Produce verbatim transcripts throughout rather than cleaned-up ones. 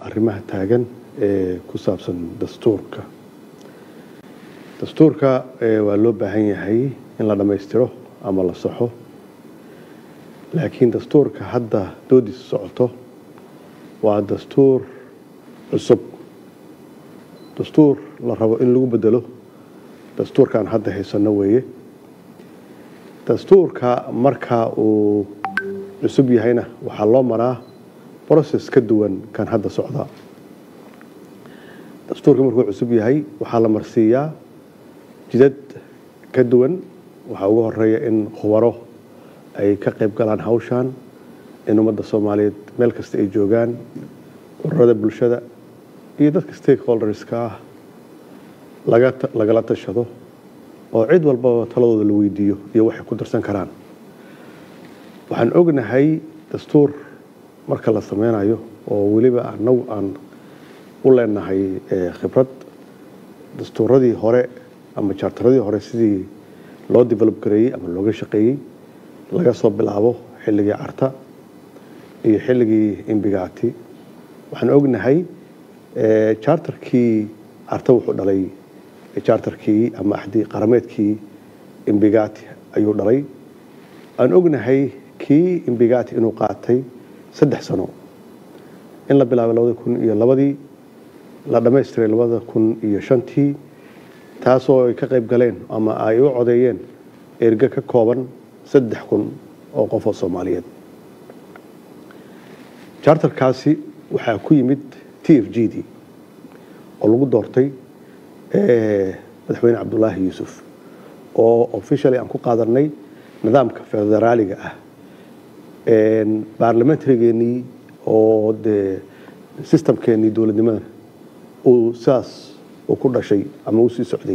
arrimaha taagan ee ku saabsan dastuurka. dastuurka waa loo baahan yahay in la dhammaystiro ama la saxo, laakiin dastuurka hadda doodiisa socoto waa dastuur cusub, dastuur la rabo in lagu bedelo dastuurkan hadda haysano weeye. dastuurka marka uu cusub yahayna waxaa loo maraa process ka duwan kan hadda socda. dastuurka markuu cusub yahay waxaa la marsiiyaa jidad ka duwan. waxaa ugu horeeya in khubaro ay ka qayb galaan hawshan, in ummadda Soomaaliyeed meel kasta ay joogaan, ururada bulshada iyo dadka stakeholderska ah laga lagala tashado oo cid walba taladooda la weydiiyo iyo waxay ku darsan karaan. waxaan ognahay dastuur marka la sameynayo oo weliba anagu aan u leenahay khibrad, dastuuradii hore ama charteradii hore sidii loo develop gareeyay ama looga shaqeeyay laga soo bilaabo xilligii Carta iyo xilligii Imbigaati. waxaan ognahay charterkii Carta wuxuu dhalay charterkii ama axdii qarameedkii Imbigaati ayuu dhalay. aan ognahay kii Imbigaati inuu qaatay saddex sano, in la bilaabo labada kun iyo labadii, la dhammaystiray labada kun iyo shantii, taasoo ay ka qayb galeen ama ay u codeeyeen erga ka kooban saddex kun oo qof oo Soomaaliyeed. charterkaasi waxaa ku yimid T F G D oo lagu doortay madaxweyne Cabdullaahi Yuusuf, oo officially aan ku qaadanay nidaamka federaaliga ah. baarlamentarigeennii oo dee systemkeennii dowladnimada uu saas uu ku dhashay ama uu sii socday.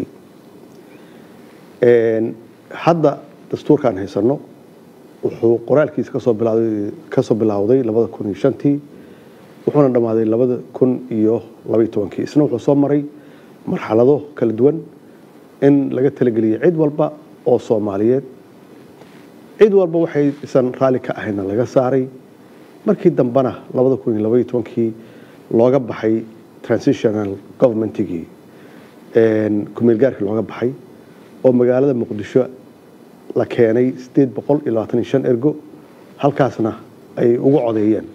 hadda dastuurkaan haysano wuxuu qoraalkiisa kasoo bilowday kasoo bilowday labada kun iyo shantii, wuxuuna dhammaaday labada kun iyo laba iyo tobankii. isna wuxuu soo maray marxalado kala duwan in laga talageliyay cid walba oo Soomaaliyeed. cid walba waxay isan raali ka ahayna laga saaray. markii dambana labada kun iyo laba iyo tobankii looga baxay transitional governmentigii kumeel gaarkii looga baxay oo magaalada Muqdisho la keenay sideed boqol iyo labaatan iyo shan ergo, halkaasna ay ugu codeeyeen.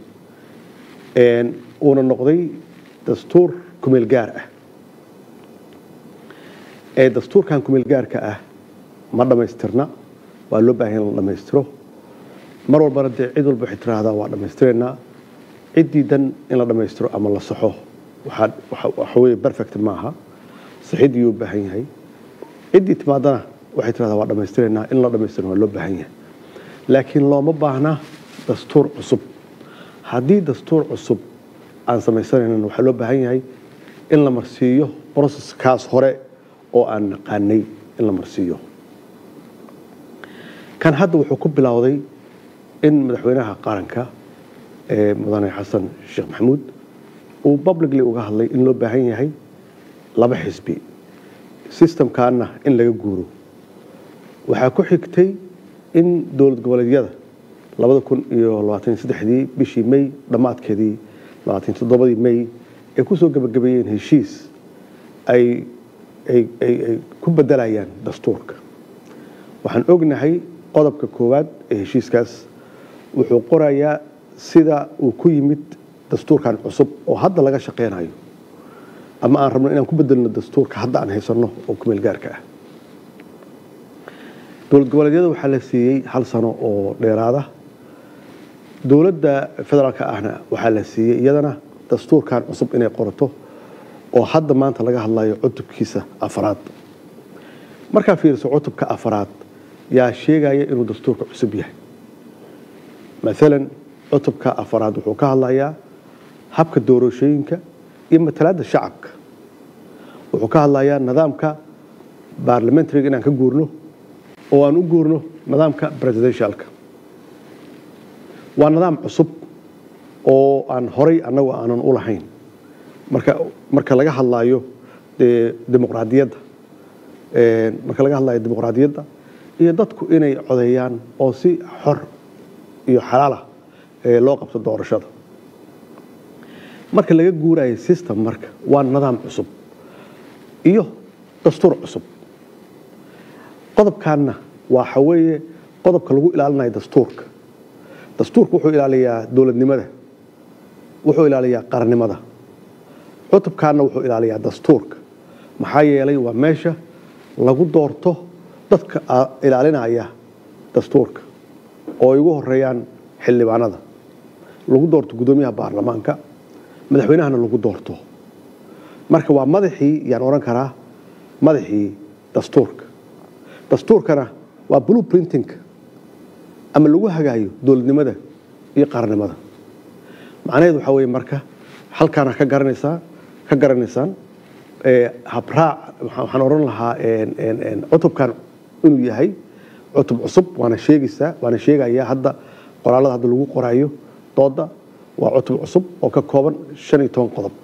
uuna noqday dastuur kumeel gaar ah. ee dastuurkan kumeel gaarka ah ma dhammaystirna, waa loo baahan in la dhammaystiro. mar walbana dee cid walba waxay tiraahdaa waa dhammaystireynaa. ciddii dan in la dhammaystiro ama la saxo waxa weeye perfect maaha, saxiidii u baahan yahay. ciddii timaadana waxay tiraahdaa waa dhammaystireynaa, in la dhammaystiro waa loo baahan yahay. laakiin looma baahna dastuur cusub. haddii dastuur cusub aan samaysanaynan waxaa loo baahan yahay in la marsiiyo processkaas hore oo aan naqaanay in la marsiiyo. kan hadda wuxuu ku bilowday in madaxweynaha qaranka ee mudane xasan sheekh maxamuud uu publicly uga hadlay in loo baahan yahay laba xisbi, systemkaana in laga guuro. waxaa ku xigtay in dowlad goboleedyada labada kun iyo labaatan iyo saddexdii bishii May dhammaadkeedii labaatan iyo toddobadii May ay ku soo gabagabeeyeen heshiis ay ay ay ku bedelayaan dastuurka. waxaan ognahay qodobka koowaad ee heshiiskaas wuxuu qorayaa sida uu ku yimid dastuurkan cusub oo hadda laga shaqeynayo ama aan rabno inaan ku bedelno dastuurka hadda aan haysano oo kumeel gaarka ah. dowlad goboleedyada waxaa la siiyey hal sano oo dheeraada. dowladda federaalka ahna waxaa la siiyey iyadana dastuurkan cusub inay qorato oo hadda maanta laga hadlayo cutubkiisa afraad. markaa fiiriso cutubka afraad yaa sheegaya inuu dastuurka cusub yahay. maalan cutubka afraad wuxuu ka hadlayaa habka doorashooyinka iyo matalaadda shacabka. wuxuu ka hadlayaa nidaamka baarlamentariga inaan ka guurno oo aan u guurno nidaamka presidentialka. waa nidaam cusub oo aan horay annagu aanan u lahayn. marka marka laga hadlayo dimuqraadiyadda marka laga hadlayo dimuqraadiyadda iyo dadku inay codeeyaan oo si xor iyo xalaal ah loo qabto doorashada. marka laga guurayo system marka waa nidaam cusub iyo dastuur cusub qodobkaana waxa weeye qodobka lagu ilaalinayo dastuurka dastuurku wuxuu ilaaliyaa dawladnimada wuxuu ilaaliyaa qarannimada cutubkaana wuxuu ilaaliyaa dastuurka maxaa yeelay waa meesha lagu doorto dadka ilaalinaya dastuurka oo ay ugu horeeyaan xildhibaanada lagu doorto gudoomiyaha baarlamaanka madaxweynahana lagu doorto marka waa madaxii yaan oran karaa madaxii dastuurka dastuurkana waa blueprinting ama lagu hagaayo dawladnimada iyo qarannimada macnaheedu waxa weeye marka halkaana ka garanaysaa ka garanaysaan ee habraac waxaan oran lahaa een een cutubkan inuu yahay cutub cusub waana sheegaysaa waana sheegayaa hadda qoraalada hadda lagu qorayo dooda waa cutub cusub oo ka kooban shan iyo toban qodob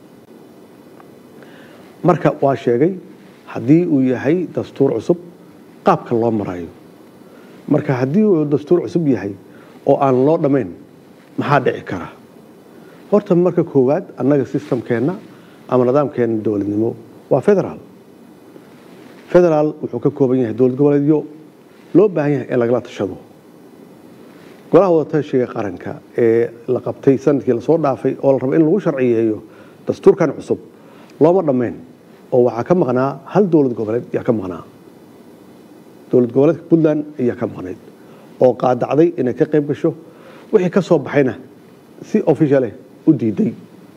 marka waa sheegay haddii uu yahay dastuur cusub qaabka loo marayo marka haddii uu dastuur cusub yahay oo aan loo dhamayn maxaa dhici kara horta marka koowaad annaga systemkeena ama nidaamkeena dawladnimo waa federaal federaal wuxuu ka kooban yahay dawlad goboleedyo loo baahan yahay in lagala tashado golaha wadatashiga qaranka ee la qabtay sanadkii la soo dhaafay oo la rabo in lagu sharciyeeyo dastuurkan cusub looma dhamayn oo waxa ka maqnaa hal dawlad goboleed yaa ka maqnaa dawlad goboleedka Puntland ayaa ka maqnayd oo qaadacday inay ka qayb gasho wixii ka soo baxayna si official ah u diiday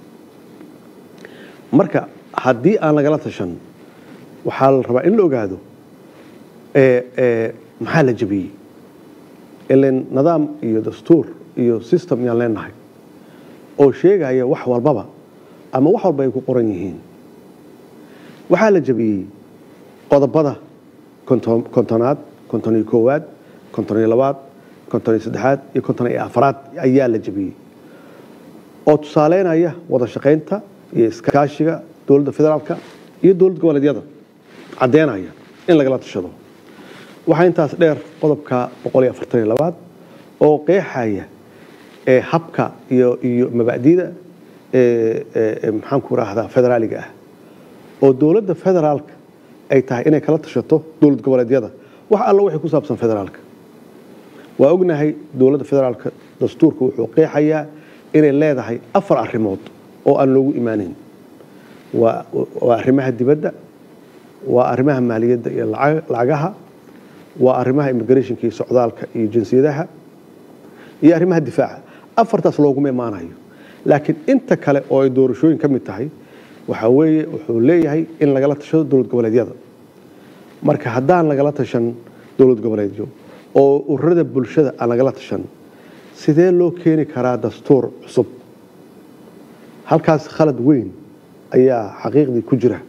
marka haddii aan lagala tashan waxaa la rabaa in la ogaado ee ee maxaa la jabiyey ileen nidaam iyo dastuur iyo system yaan leenahay oo sheegaya wax walbaba ama wax walba ay ku qoran yihiin waxaa la jabiyey qodobada kontonaad konton iyo koowaad konton iyo labaad konton iyo saddexaad iyo konton iyo afaraad ayaa la jabiyey oo tusaaleynaya wada shaqaynta iyo iskaashiga dawladda federaalka iyo dawlad goboleedyada cadeynaya in lagala tashado waxaa intaas dheer qodobka boqol iyo afartan iyo labaad oo qeexaya ee habka iyo iyo mabaadi'da ee maxaan ku raahdaa federaaliga ah oo dawladda federaalka ay tahay inay kala tashato dawlad goboleedyada wax alla wixii ku saabsan federaalka waa ognahay dawladda federaalka dastuurka wuxuu qeexayaa inay leedahay afar arrimood oo aan loogu imaanin waa waa arrimaha dibadda waa arrimaha maaliyadda iyo lacagaha waa arrimaha immigrationka iyo socdaalka iyo jinsiyadaha iyo arrimaha difaaca afartaas looguma imaanayo laakiin inta kale oo ay doorashooyin ka mid tahay waxa weeye wuxuu leeyahay in lagala tashado dawlad goboleedyada marka haddaan lagala tashan dawlad goboleedyo oo ururada bulshada aan lagala tashan sidee loo keeni karaa dastuur cusub halkaas khalad weyn ayaa xaqiiqdii ku jira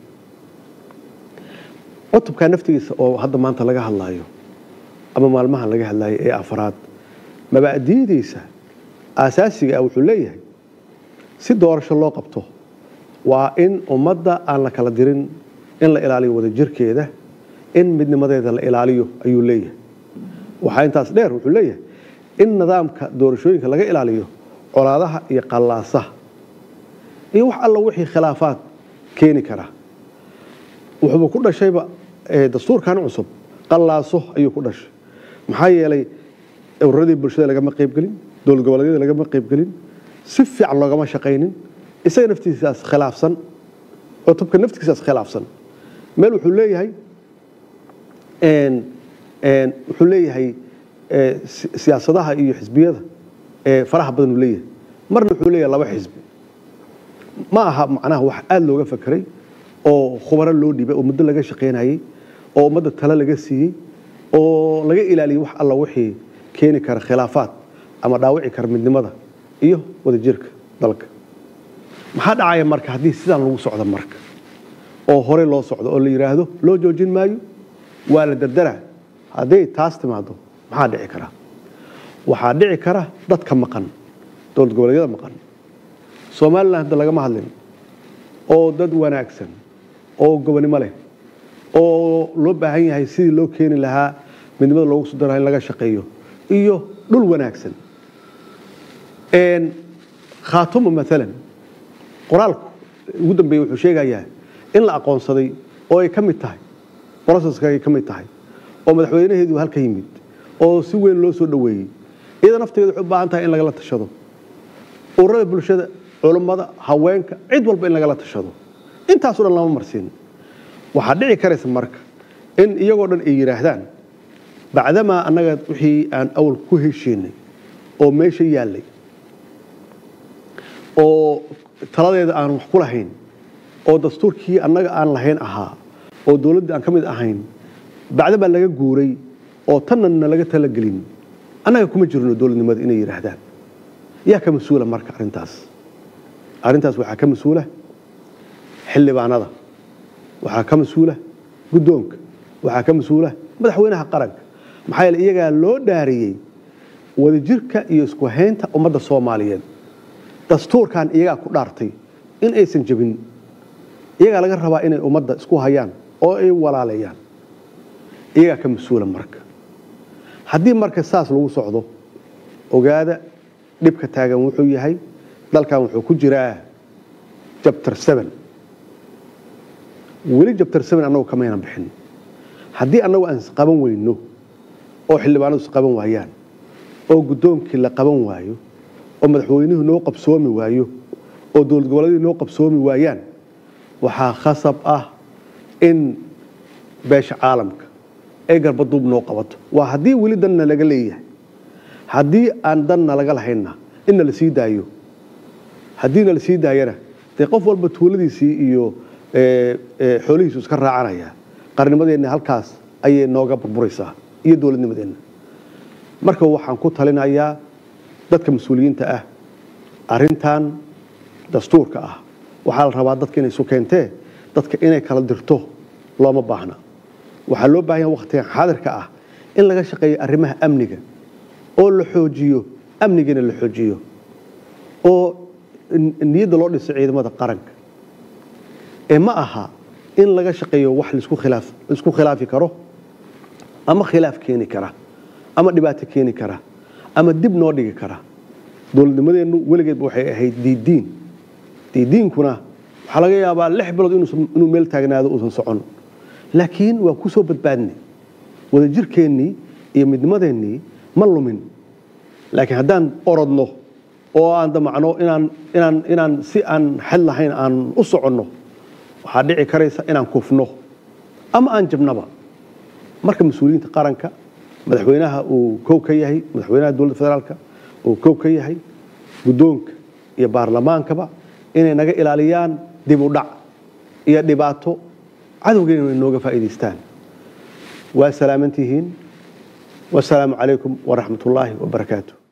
cutubka naftigiisa oo hadda maanta laga hadlayo ama maalmahan laga hadlayo ee afraad mabaadi'diisa asaasiga ah wuxuu leeyahay si doorasho loo qabto waa in ummadda aan la kala dirin in la ilaaliyo wadajirkeeda in midnimadeeda la ilaaliyo ayuu leeyahay waxaa intaas dheer wuxuu leeyahay in nidaamka doorashooyinka laga ilaaliyo colaadaha iyo qallaasaha iyo wax alla wixii khilaafaad keeni kara wuxuu ku dhashayba dastuurkan cusub qallaaso ayuu ku dhashay maxaa yeelay ururadii bulshada lagama qayb gelin dawlad goboleedyada lagama qayb gelin si fiican loogama shaqaynin isaga naftiisaas khilaafsan cutubka naftiisaas khilaafsan meel wuxuu leeyahay een een wuxuu leeyahay siyaasadaha iyo xisbiyada ee faraha badan uu leeyahay marna wuxuu leeyahay laba xisbi ma aha macnaha wax aad looga fakiray oo khubaro loo dhibay oo muddo laga shaqeynayay oo ummadda tala laga siiyey oo laga ilaaliyay wax alla wixii keeni kara khilaafaad ama dhaawici kara midnimada iyo wadajirka dalka maxaa dhacaya marka haddii sidaan lagu socdo marka oo hore loo socdo oo la yiraahdo loo joojin maayo waa la dardara hadday taas timaado maxaa dhici kara waxaa dhici kara dadka maqan dawlad goboleedyada maqan Soomaaliland hadda lagama hadlin oo dad wanaagsan oo gobonimo leh oo loo baahan yahay sidii loo keeni lahaa midnimada loogu soo daray in laga shaqeeyo iyo dhul wanaagsan een khaatumo maalan qoraalku ugu dambeeyay wuxuu sheegayaa in la aqoonsaday oo ay ka mid tahay processka ay ka mid tahay oo madaxweynaheedu halka yimid oo si weyn loo soo dhaweeyay iyada nafteedu waxay u baahan tahay in lagala tashado ururada bulshada culimada haweenka cid walba in lagala tashado intaas oo dhan lama marsiin waxa dhici karaysa marka in iyagoo dhan ay yiraahdaan bacdama annaga wixii aan awal ku heshiinay oo meesha yaalay oo taladeeda aan wax ku lahayn oo dastuurkii annaga aan lahayn ahaa oo dawladda aan ka mid ahayn bacdama laga guuray oo tanna laga tala gelin annaga kuma jirno dawladnimada inay yiraahdaan yaa ka mas'uula marka arintaas arintaas waxa ka mas'uula xildhibaanada waxa ka mas'uula guddoonka waxa ka mas'uula madaxweynaha qaranka maxay iyaga loo dhaariyay wadajirka iyo isku haynta ummadda Soomaaliyeed dastuurkan iyaga ku dhaartay in aysan jabin iyaga laga rabaa inay ummadda isku hayaan oo ay walaalayaan iyaga ka mas'uula marka haddii marka saas lagu socdo ogaada dhibka taagan wuxuu yahay dalkan wuxuu ku jiraa chapter seven weli chapter seven annagu kamayna bixin haddii annagu aan qaban weyno oo xildhibaanadu qaban waayaan oo guddoonkii la qaban waayo oo madaxweynuhu noo qabsoomi waayo oo dawlad goboleedyadu noo qabsoomi waayaan waxaa khasab ah in beesha caalamka ay garbaduub noo qabato waa haddii weli danna laga leeyahay haddii aan danna laga lahayna inna la sii daayo haddiina la sii daayana dee qof walba tuuladiisii iyo xoolihiisu iska raacanaya qarnimadeenna halkaas ayay nooga burburaysaa iyo dawladnimadeenna marka waxaan ku talinayaa dadka mas'uuliyiinta ah arintan dastuurka ah waxaa la rabaa dadka inay isu keentee dadka inay kala dirto looma baahna waxaa loo baahan yahay waqtigan xaadirka ah in laga shaqeeyo arrimaha amniga oo la xoojiyo amnigana la xoojiyo oo niyadda loo dhiso ciidamada qaranka ee ma aha in laga shaqeeyo wax la isku khilaaf la isku khilaafi karo ama khilaaf keeni kara ama dhibaato keeni kara ama dib noo dhigi kara dawladnimadeenu weligeed waxay ahayd diidiin diidiinkuna waxa laga yaabaa lix bilood inuu inuu meel taagnaado uusan socon laakiin waa ku soo badbaadnay wadajirkeennii iyo midnimadeennii ma lumin laakiin haddaan orodno oo aan damacno inaan inaan inaan si aan xal lahayn aan u soconno waxaa dhici karaysa inaan kufno ama aan jabnaba marka mas'uuliyiinta qaranka madaxweynaha uu kow ka yahay madaxweynaha dawladda federaalka uu kow ka yahay guddoonka iyo baarlamaankaba inay naga ilaaliyaan dib u dhac iyo dhibaato cadowgeena inay nooga faa'iidaystaan waa salaamantihiin wassalaamu calaykum waraxmatullaahi wabarakaatuh